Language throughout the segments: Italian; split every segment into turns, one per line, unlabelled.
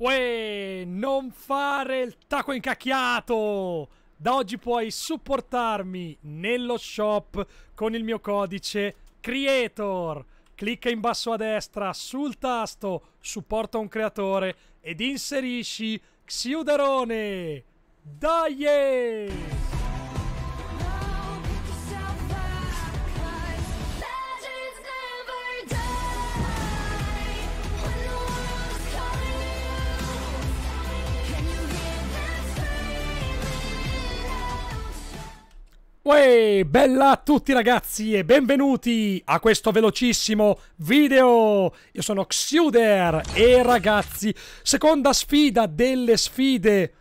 Uè, non fare il taco incacchiato! Da oggi puoi supportarmi nello shop con il mio codice CREATOR. Clicca in basso a destra sul tasto supporta un creatore ed inserisci Xiuderone. Dai! Uè, bella a tutti ragazzi e benvenuti a questo velocissimo video. Io sono Xiuder e ragazzi, seconda sfida delle sfide.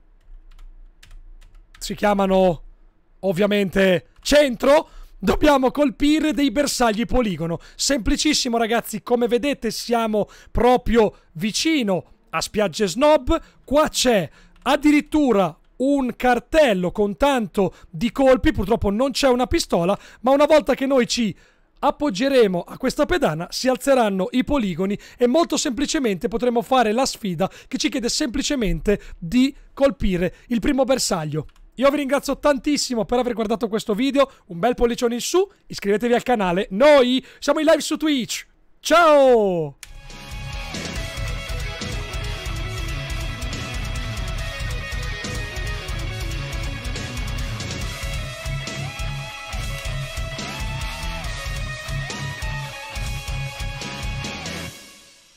Si chiamano ovviamente centro. Dobbiamo colpire dei bersagli poligono. Semplicissimo ragazzi, come vedete siamo proprio vicino a Spiagge Snob. Qua c'è addirittura un cartello con tanto di colpi, purtroppo non c'è una pistola, ma una volta che noi ci appoggeremo a questa pedana si alzeranno i poligoni e molto semplicemente potremo fare la sfida che ci chiede semplicemente di colpire il primo bersaglio. Io vi ringrazio tantissimo per aver guardato questo video, un bel pollicione in su, iscrivetevi al canale, noi siamo in live su Twitch, ciao!